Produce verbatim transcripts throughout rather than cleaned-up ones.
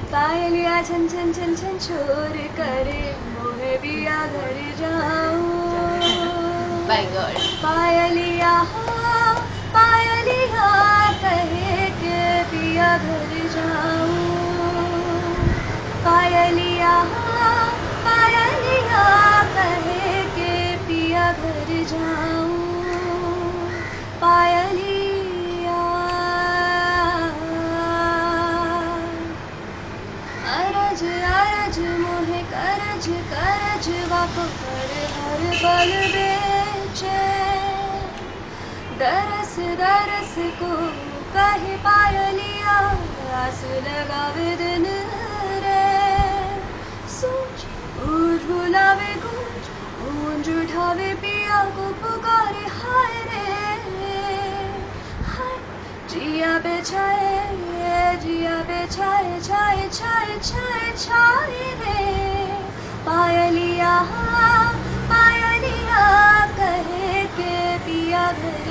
पायलिया छन छन छन छन शोर करे मोहे पिया घर जाऊं। पायलिया पायलिया कहे के पिया घर जाऊं। पायलिया पायलिया कहे के पिया घर जाऊं। पायलिया अरज अरज मोहे करज करज वाको कर हर पल बेचे। दरस दरस को कहे पायलिया आस लगावे दिन रे। सूझ बूझ बुलावे गूंज गूंज उठावे पिया को पुकारे हाय रे। हाय जिया बेछाए जिया बेछाए छाए छाए छाए छाए रे। पायलिया पायलिया कहे के पिया घर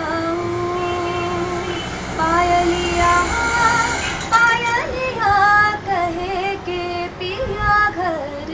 जाऊं। पायलिया पायलिया कहे के पिया घर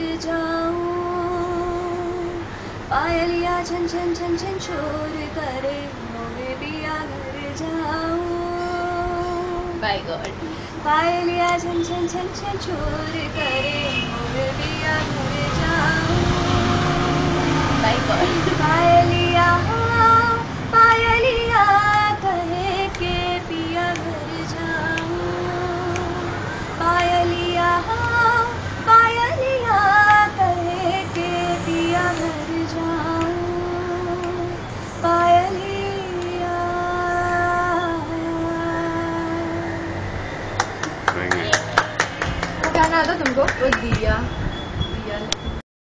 जाऊं। पायलिया छन छन छन छन शोर करे मोहे पिया घर जाऊं। By God. पायलिया छन छन छन छन शोर करे मोहे पिया घर जाऊं। By God. पायलिया पायलिया कहे के पिया घर जाऊं। पायलिया पायलिया कहे के पिया घर जाऊं। पायलिया वो गाना आता तुमको? वो दिया